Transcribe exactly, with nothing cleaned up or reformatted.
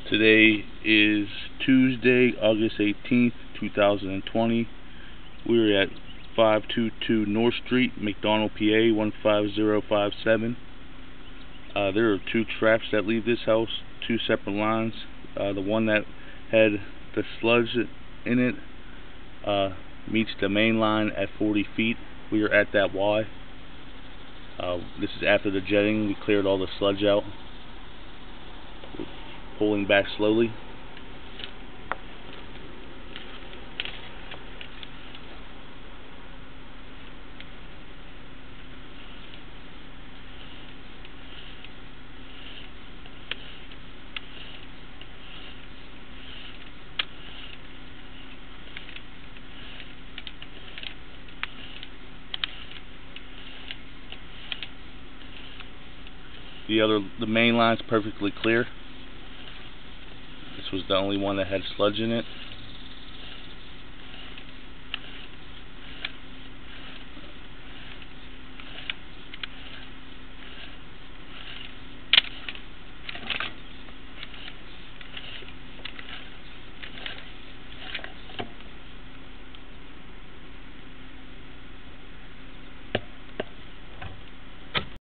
Today is Tuesday, August eighteenth, two thousand twenty. We're at five two two North Street, McDonald, P A one five zero five seven. Uh, there are two traps that leave this house, two separate lines. Uh, the one that had the sludge in it uh, meets the main line at forty feet. We are at that Y. Uh, this is after the jetting. We cleared all the sludge out. Pulling back slowly. The other, the main line's perfectly clear. This was the only one that had sludge in it.